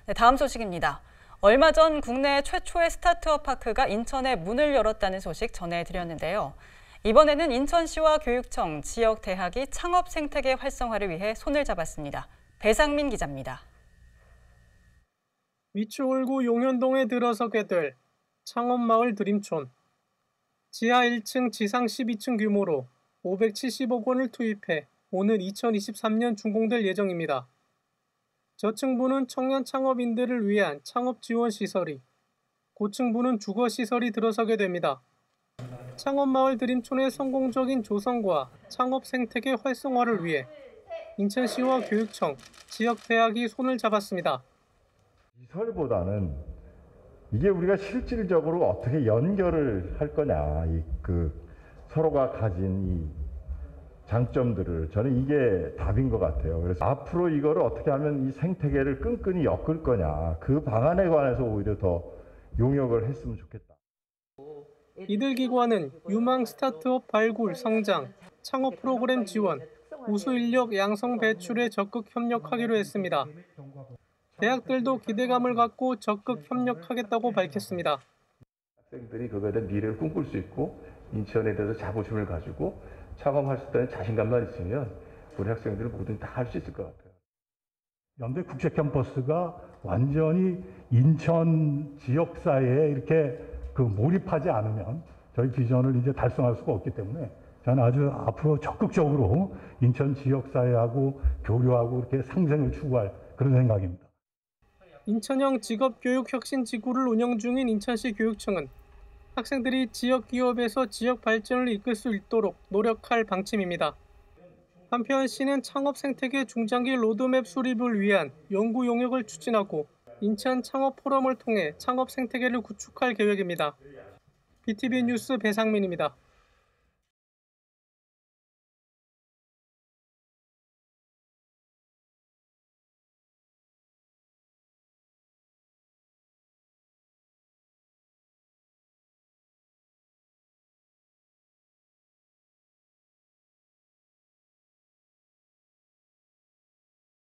네, 다음 소식입니다. 얼마 전 국내 최초의 스타트업 파크가 인천에 문을 열었다는 소식 전해드렸는데요. 이번에는 인천시와 교육청, 지역 대학이 창업 생태계 활성화를 위해 손을 잡았습니다. 배상민 기자입니다. 위추홀구 용현동에 들어서게 될 창업마을 드림촌. 지하 1층, 지상 12층 규모로 570억 원을 투입해 오늘 2023년 준공될 예정입니다. 저층부는 청년 창업인들을 위한 창업 지원 시설이, 고층부는 주거 시설이 들어서게 됩니다. 창업마을 드림촌의 성공적인 조성과 창업 생태계 활성화를 위해 인천시와 교육청, 지역대학이 손을 잡았습니다. 시설보다는 이게 우리가 실질적으로 어떻게 연결을 할 거냐, 서로가 가진 이 장점들을, 저는 이게 답인 것 같아요. 그래서 앞으로 이거를 어떻게 하면 이 생태계를 끈끈이 엮을 거냐, 그 방안에 관해서 오히려 더 용역을 했으면 좋겠다. 이들 기관은 유망 스타트업 발굴, 성장, 창업 프로그램 지원, 우수 인력 양성 배출에 적극 협력하기로 했습니다. 대학들도 기대감을 갖고 적극 협력하겠다고 밝혔습니다. 학생들이 그거에 대한 미래를 꿈꿀 수 있고 인천에 대해서 자부심을 가지고 창업할 수 있다는 자신감만 있으면 우리 학생들은 뭐든 다 할 수 있을 것 같아요. 연대 국제 캠퍼스가 완전히 인천 지역사회에 이렇게 몰입하지 않으면 저희 비전을 이제 달성할 수가 없기 때문에 저는 아주 앞으로 적극적으로 인천 지역사회하고 교류하고 이렇게 상생을 추구할 그런 생각입니다. 인천형 직업교육혁신지구를 운영 중인 인천시 교육청은 학생들이 지역 기업에서 지역 발전을 이끌 수 있도록 노력할 방침입니다. 한편 시는 창업 생태계 중장기 로드맵 수립을 위한 연구 용역을 추진하고 인천 창업 포럼을 통해 창업 생태계를 구축할 계획입니다. BTV 뉴스 배상민입니다.